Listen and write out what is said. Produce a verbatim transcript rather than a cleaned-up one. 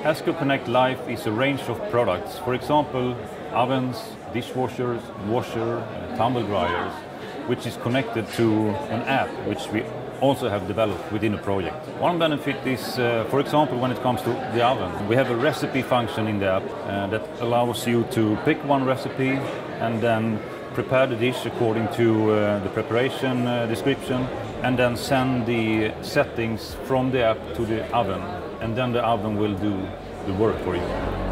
ASKO Connect Life is a range of products, for example, ovens, dishwashers, washer, uh, tumble dryers, which is connected to an app which we also have developed within a project. One benefit is, uh, for example, when it comes to the oven, we have a recipe function in the app uh, that allows you to pick one recipe and then prepare the dish according to uh, the preparation uh, description, and then send the settings from the app to the oven, and then the oven will do the work for you.